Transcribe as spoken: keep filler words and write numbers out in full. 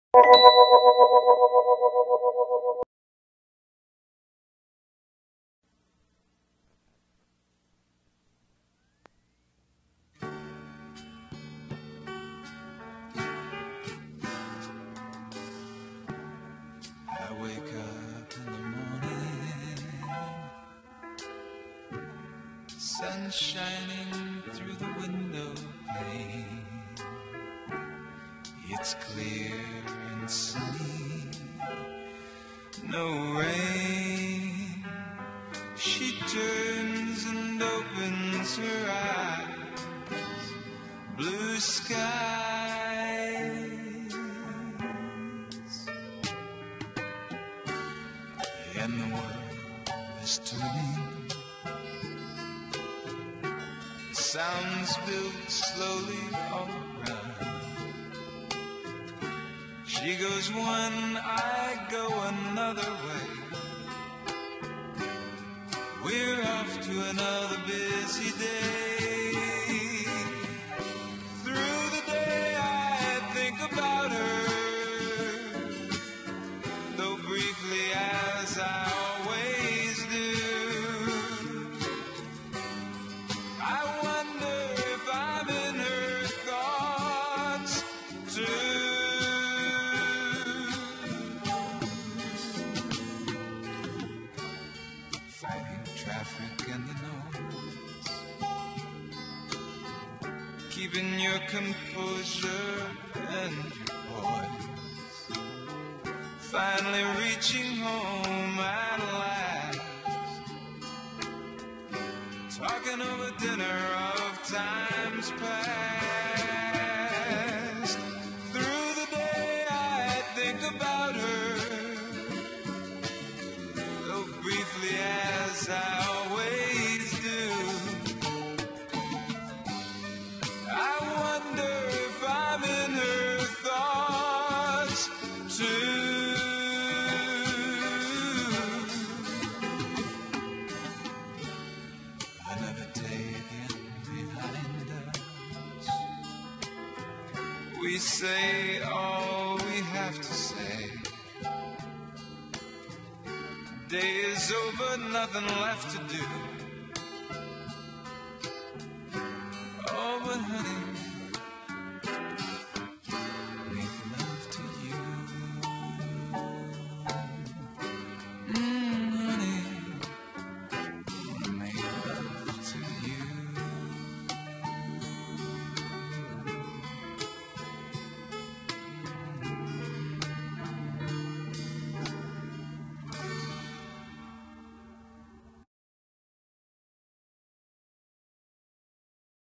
I wake up in the morning, sun shining through the window pane. It's clear and sunny, no rain. She turns and opens her eyes, blue skies. And the world is turning, the sounds build slowly all around. She goes one, I go another way. We're off to another busy day. Through the day I think about her, though briefly as I always do. I wonder if I'm in her thoughts too. Fighting traffic and the noise, keeping your composure and your poise, finally reaching home at last, talking over dinner of times past. Through the day I think about her, though briefly as I always do. I wonder if I'm in her thoughts too. Another day again behind us. We say all we have to say. Day is over, nothing left to do. Oh, but honey,